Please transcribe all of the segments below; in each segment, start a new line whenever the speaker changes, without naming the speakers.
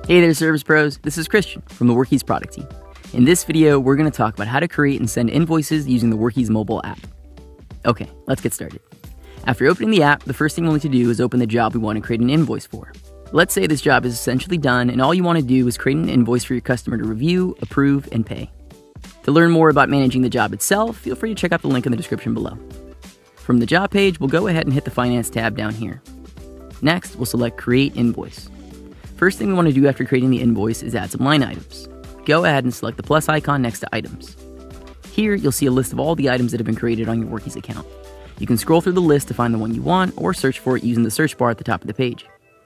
Hey there, Service Pros. This is Christian from the Workiz product team. In this video, we're going to talk about how to create and send invoices using the Workiz mobile app. Okay, let's get started. After opening the app, the first thing we'll need to do is open the job we want to create an invoice for. Let's say this job is essentially done and all you want to do is create an invoice for your customer to review, approve, and pay. To learn more about managing the job itself, feel free to check out the link in the description below. From the job page, we'll go ahead and hit the Finance tab down here. Next, we'll select Create Invoice. First thing we want to do after creating the invoice is add some line items. Go ahead and select the plus icon next to Items. Here, you'll see a list of all the items that have been created on your Workiz account. You can scroll through the list to find the one you want or search for it using the search bar at the top of the page.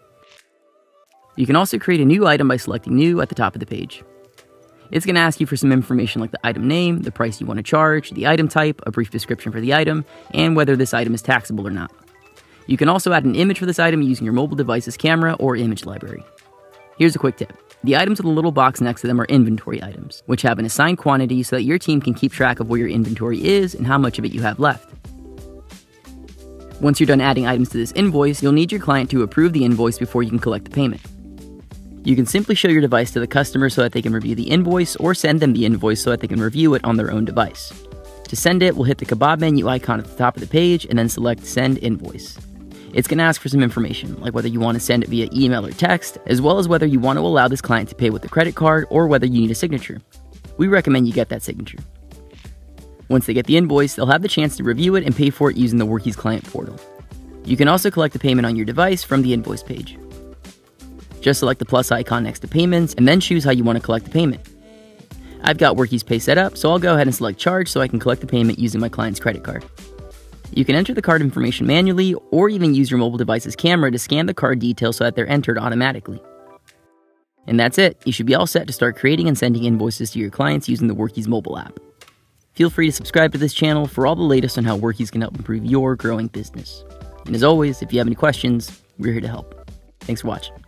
You can also create a new item by selecting New at the top of the page. It's going to ask you for some information like the item name, the price you want to charge, the item type, a brief description for the item, and whether this item is taxable or not. You can also add an image for this item using your mobile device's camera or image library. Here's a quick tip. The items with a little box next to them are inventory items, which have an assigned quantity so that your team can keep track of where your inventory is and how much of it you have left. Once you're done adding items to this invoice, you'll need your client to approve the invoice before you can collect the payment. You can simply show your device to the customer so that they can review the invoice, or send them the invoice so that they can review it on their own device. To send it, we'll hit the kebab menu icon at the top of the page and then select Send Invoice. It's going to ask for some information, like whether you want to send it via email or text, as well as whether you want to allow this client to pay with a credit card or whether you need a signature. We recommend you get that signature. Once they get the invoice, they'll have the chance to review it and pay for it using the Workiz client portal. You can also collect the payment on your device from the invoice page. Just select the plus icon next to Payments and then choose how you want to collect the payment. I've got Workiz Pay set up, so I'll go ahead and select Charge so I can collect the payment using my client's credit card. You can enter the card information manually or even use your mobile device's camera to scan the card details so that they're entered automatically. And that's it. You should be all set to start creating and sending invoices to your clients using the Workiz mobile app. Feel free to subscribe to this channel for all the latest on how Workiz can help improve your growing business. And as always, if you have any questions, we're here to help. Thanks for watching.